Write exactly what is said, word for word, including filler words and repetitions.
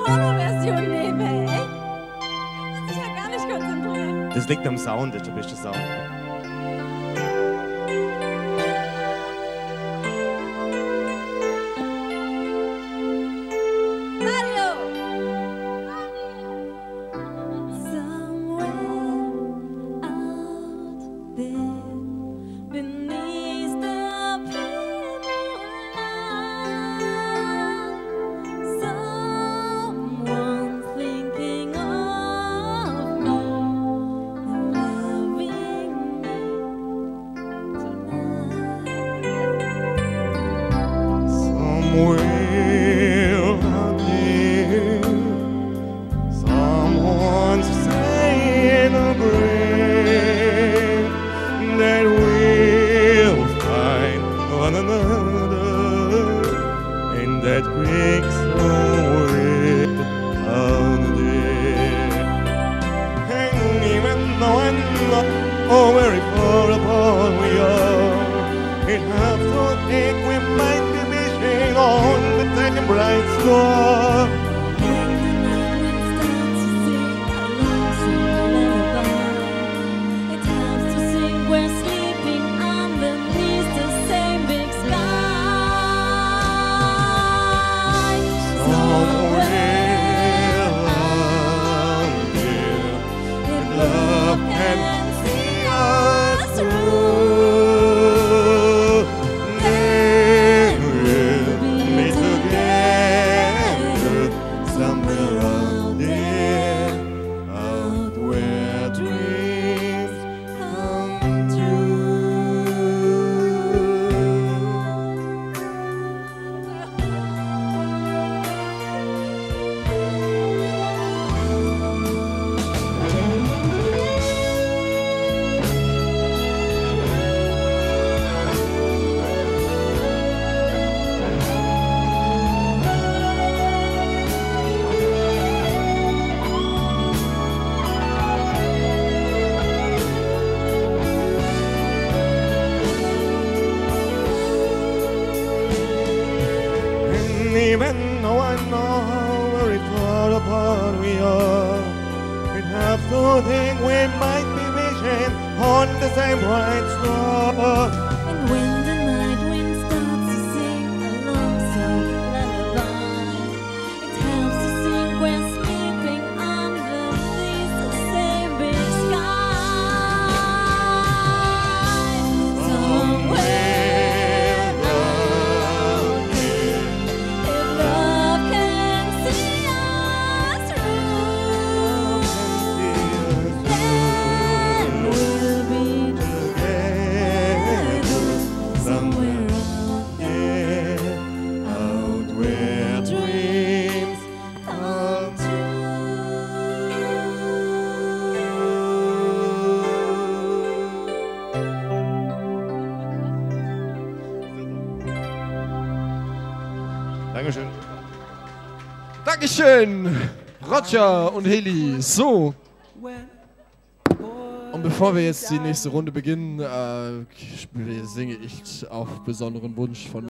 Porno-Version nehme, ey. Da muss ich ja gar nicht konzentrieren. Das liegt am Sound, das ist der beste Sound. Somewhere out there, someone's saying a prayer that we'll find one another in that creek somewhere out there. And even though I know oh, very far apart we are, it has to think we might be missing on the same bright star. Even though I know how very far apart we are, we'd have to think we might be wishing on the same bright star. And when the night wind starts to sing a lonesome lullaby, it helps to sing we're sleeping underneath the same big sky. Somewhere Dankeschön. Dankeschön, Roger und Heli. So. Und bevor wir jetzt die nächste Runde beginnen, äh, singe ich auf besonderen Wunsch von